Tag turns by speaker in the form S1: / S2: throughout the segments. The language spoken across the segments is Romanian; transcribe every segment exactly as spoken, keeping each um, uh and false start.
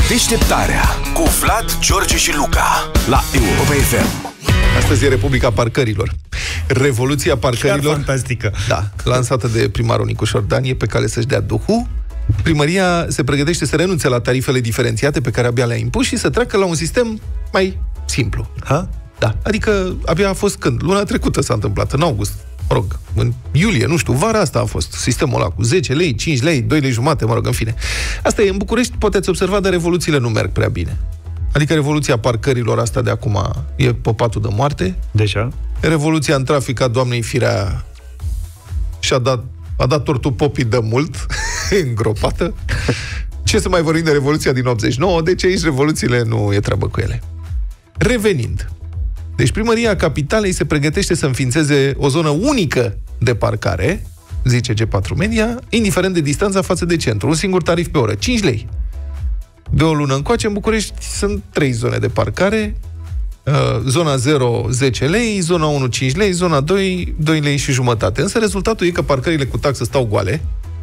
S1: Deșteptarea cu Vlad, George și Luca la Europa F M.
S2: Astăzi e Republica Parcărilor. Revoluția parcărilor.
S3: Chiar fantastică.
S2: Da, lansată de primarul Nicușor Dan, e pe cale să-și dea duhul. Primăria se pregătește să renunțe la tarifele diferențiate pe care abia le-a impus și să treacă la un sistem mai simplu.
S3: Ha?
S2: Da, adică abia a fost când? Luna trecută s-a întâmplat, în august. Mă rog, în iulie, nu știu, vara asta a fost sistemul ăla cu zece lei, cinci lei, doi lei jumate, mă rog, în fine. Asta e, în București, poate-ați observa, dar revoluțiile nu merg prea bine. Adică revoluția parcărilor asta de acum e pe patul de moarte.
S3: Deja?
S2: Revoluția în trafic a doamnei Firea și-a dat, a dat tortul popii de mult, îngropată. Ce să mai vorbim de revoluția din optzeci și nouă, deci aici revoluțiile nu e treabă cu ele. Revenind. Deci Primăria Capitalei se pregătește să înființeze o zonă unică de parcare, zice G patru Media, indiferent de distanța față de centru. Un singur tarif pe oră, cinci lei. De o lună încoace, în București sunt trei zone de parcare. Zona zero, zece lei, zona unu, cinci lei, zona doi, doi lei și jumătate. Însă rezultatul e că parcările cu taxă stau goale,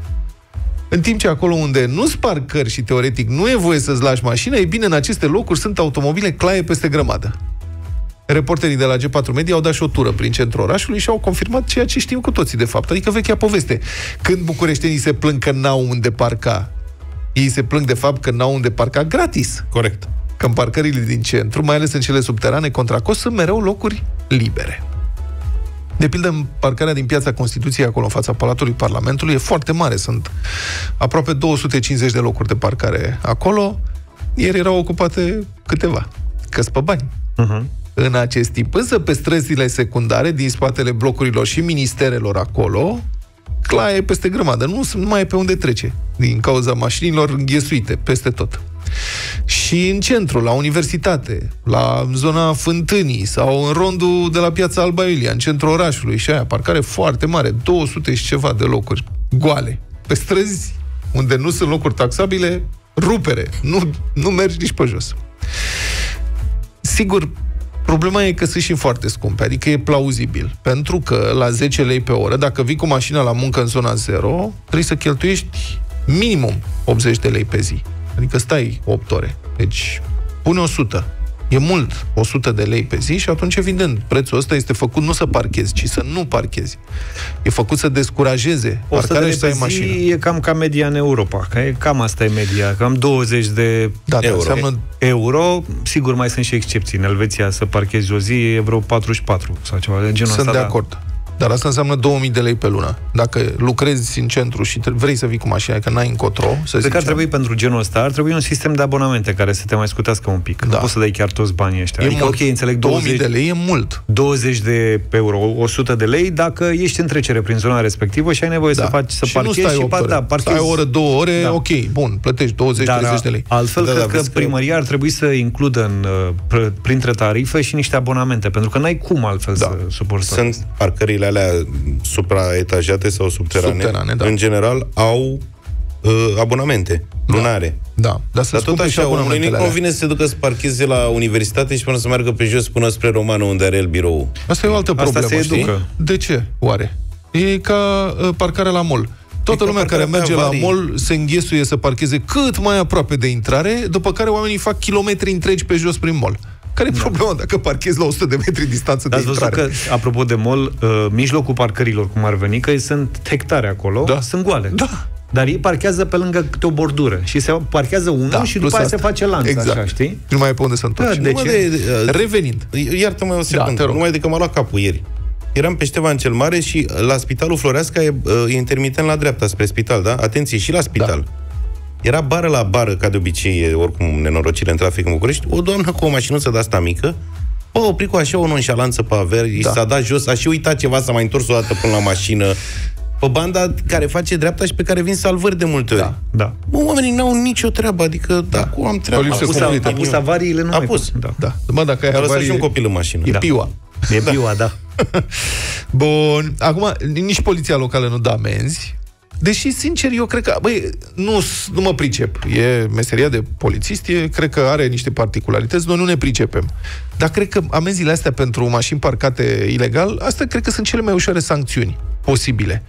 S2: în timp ce acolo unde nu sunt parcări și teoretic nu e voie să-ți lași mașina, e bine, în aceste locuri sunt automobile claie peste grămadă. Reporterii de la G patru Media au dat și o tură prin centrul orașului și au confirmat ceea ce știm cu toții, de fapt. Adică vechea poveste. Când bucureștenii se plâng că n-au unde parca, ei se plâng de fapt că n-au unde parca gratis.
S3: Corect.
S2: Că în parcările din centru, mai ales în cele subterane, contra cost, sunt mereu locuri libere. De pildă, în parcarea din Piața Constituției, acolo în fața Palatului Parlamentului, e foarte mare. Sunt aproape două sute cincizeci de locuri de parcare acolo. Ieri erau ocupate câteva. Că-s pe bani. Uh-huh. În acest timp. Însă pe străzile secundare, din spatele blocurilor și ministerelor acolo, claie peste grămadă. Nu, nu mai e pe unde trece. Din cauza mașinilor înghesuite peste tot. Și în centru, la universitate, la zona Fântânii sau în rondul de la Piața Alba Iulia, în centrul orașului, și aia, parcare foarte mare, două sute și ceva de locuri goale. Pe străzi, unde nu sunt locuri taxabile, rupere. Nu, nu mergi nici pe jos. Sigur, problema e că sunt și foarte scumpe, adică e plauzibil. Pentru că la zece lei pe oră, dacă vii cu mașina la muncă în zona zero, trebuie să cheltuiești minimum optzeci de lei pe zi. Adică stai opt ore. Deci pune o sută. E mult, o sută de lei pe zi și atunci, evident, prețul ăsta este făcut nu să parchezi, ci să nu parchezi. E făcut să descurajeze parcarea și să ai mașină.
S3: E cam ca media în Europa. Că e, cam asta e media. Cam douăzeci de
S2: da,
S3: euro.
S2: Înseamnă...
S3: euro. Sigur, mai sunt și excepții. În Elveția să parchezi o zi e vreo patruzeci și patru sau ceva de genul
S2: Sunt
S3: ăsta.
S2: de
S3: da.
S2: acord. Dar asta înseamnă două mii de lei pe lună. Dacă lucrezi în centru și vrei să vii cu mașina, că n-ai încotro, să
S3: Cred că ar trebui pentru genul ăsta, ar trebui un sistem de abonamente care să te mai scutească un pic. Da. Nu poți să dai chiar toți banii ăștia.
S2: E
S3: adică,
S2: mult.
S3: ok, înțeleg
S2: două mii de lei e mult.
S3: douăzeci de euro, o sută de lei, dacă ești în trecere prin zona respectivă și ai nevoie da. să faci, să
S2: și
S3: parchezi și
S2: pa,
S3: da, parchezi.
S2: Stai o oră, două ore, da. ok, bun, plătești douăzeci treizeci de lei.
S3: Altfel, da, cred da, că primăria ar trebui să includă în, printre tarife și niște abonamente, pentru că n-ai cum altfel da. să suporți.
S4: Sunt parcările alea supraetajate sau subterane,
S2: subterane da.
S4: în general, au uh, abonamente lunare.
S2: Da, da. Dar,
S4: dar tot așa, omului nu-i convine să se ducă să parcheze la universitate și până să meargă pe jos până spre Romană, unde are el birou.
S2: Asta e o altă problemă,
S3: se
S2: știi?
S3: educă.
S2: De ce, oare? E ca uh, parcarea la mall. Toată e lumea care merge la mall se înghesuie să parcheze cât mai aproape de intrare, după care oamenii fac kilometri întregi pe jos prin mall. Care e da. problema dacă parchezi la o sută de metri distanță de intrare?
S3: Ați văzut că, apropo de mall, uh, mijlocul parcărilor, cum ar veni, că sunt hectare acolo,
S2: da.
S3: sunt goale.
S2: Da.
S3: Dar ei parchează pe lângă câte o bordură și se parchează unul da, și după aia se face lanț,
S2: exact.
S3: așa, știi?
S2: Nu mai e pe unde să întorci.
S3: Da, de ce?
S2: De, revenind.
S4: Iartă-mă o secundă, da, numai de că m-a luat capul ieri. Eram pe Ștefan cel Mare și la Spitalul Floreasca e, e intermitent la dreapta, spre spital, da? Atenție, și la spital. Da. Era bară la bară, ca de obicei, e oricum nenorocire în trafic în București, o doamnă cu o mașinuță de asta mică, a oprit cu așa o nonșalanță pe aver, da. s-a dat jos, a și uitat ceva, s-a mai întors o dată până la mașină, pe banda care face dreapta și pe care vin salvări de multe ori.
S2: Da, da.
S4: Bă, oamenii n-au nicio treabă, adică da. dacă am treabă...
S3: A pus, a, a pus avariile, nu
S4: a
S3: mai
S4: pus.
S2: Da. Da. Bă, dacă ai
S4: avarii...
S2: avarii...
S4: și un copil în mașină.
S2: E
S3: da.
S2: piua.
S3: E piua, da.
S2: Bun. Acum, nici poliția locală nu dă amenzi. Deși, sincer, eu cred că, băi, nu, nu mă pricep. E meseria de polițist, e, cred că are niște particularități, noi nu ne pricepem. Dar cred că amenziile astea pentru mașini parcate ilegal, astea cred că sunt cele mai ușoare sancțiuni posibile.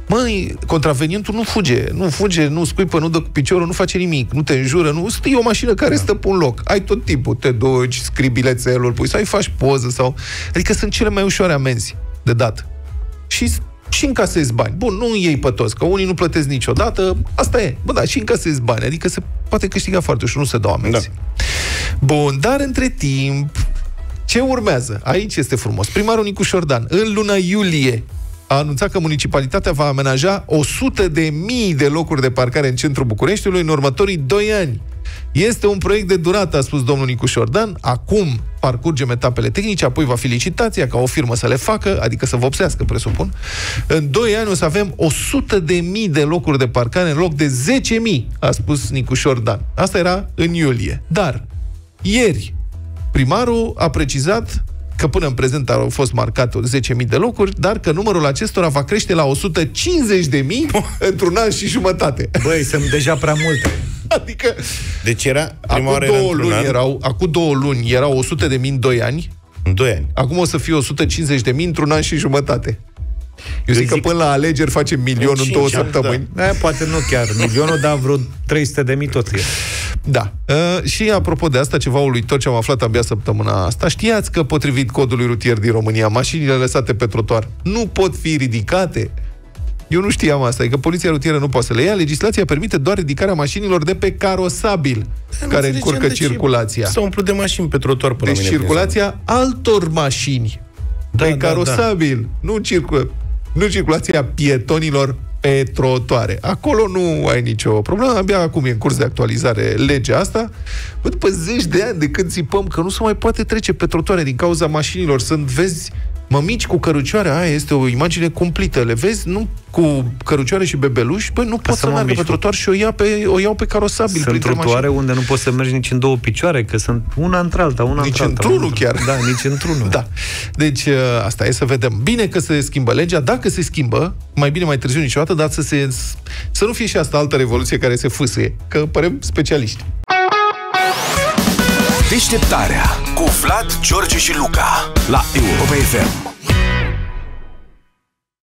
S2: Măi, contravenientul nu fuge, nu fuge, nu scuipă, nu dă cu piciorul, nu face nimic, nu te înjură, nu... E o mașină care da. stă pe un loc. Ai tot timpul, te duci, scrii bilețelul, pui sau îi faci poză sau... Adică sunt cele mai ușoare amenzi de dat. Și, și încasezi bani. Bun, nu iei pe toți, că unii nu plătesc niciodată, asta e. Bă, da, și încasezi bani, adică se poate câștiga foarte ușor, nu se dau amenzi. Da. Bun, dar între timp, ce urmează? Aici este frumos. Primarul Nicu Șordan, în luna iulie, a anunțat că municipalitatea va amenaja o sută de mii de locuri de parcare în centrul Bucureștiului în următorii doi ani. Este un proiect de durată, a spus domnul Nicu Șordan. Acum parcurgem etapele tehnice, apoi va fi licitația ca o firmă să le facă, adică să vopsească, presupun. În doi ani o să avem o sută de mii de locuri de parcare în loc de zece mii, a spus Nicu Șordan. Asta era în iulie. Dar ieri primarul a precizat că până în prezent au fost marcate zece mii de locuri, dar că numărul acestora va crește la o sută cincizeci de mii într-un an și jumătate.
S3: Băi, sunt deja prea multe.
S2: Adică...
S4: Deci era...
S2: Acum două, luni erau, acum două luni erau o sută de mii în doi ani.
S4: În doi ani.
S2: Acum o să fie o sută cincizeci de mii într-un an și jumătate. Eu zic, zic că până la alegeri facem milion în, în două săptămâni.
S3: Da. E, poate nu chiar milionul, dar vreo trei sute de mii tot e.
S2: Da. Uh, și apropo de asta, ceva uluitor ce am aflat abia săptămâna asta. Știați că, potrivit codului rutier din România, mașinile lăsate pe trotuar nu pot fi ridicate? Eu nu știam asta, e că poliția rutieră nu poate să le ia. Legislația permite doar ridicarea mașinilor de pe carosabil, da, care încurcă circulația.
S4: S-a umplut de mașini pe trotuar până
S2: deci circulația altor mașini da, pe da, carosabil, da. Nu, circul... nu circulația pietonilor pe trotuare. Acolo nu ai nicio problemă, abia acum e în curs de actualizare legea asta. Bă, după zeci de ani de când țipăm că nu se mai poate trece pe trotuare din cauza mașinilor, sunt, vezi, mămici cu cărucioare, aia este o imagine cumplită, le vezi, nu cu cărucioare și bebeluși, băi, nu pot să, să meargă pe trotuar și o, ia pe, o iau pe carosabil.
S3: Sunt trotuare unde nu poți să mergi nici în două picioare, că sunt una între-alta, una
S2: nici
S3: între-alta.
S2: Nici într-unul chiar.
S3: Da, nici într-unul.
S2: Da. Deci, asta e, să vedem. Bine că se schimbă legea, dacă se schimbă, mai bine mai târziu niciodată, dar să, se, să nu fie și asta altă revoluție care se fâsâie, că părem specialiști.
S1: Deșteptarea cu Vlad, George și Luca la Europa F M.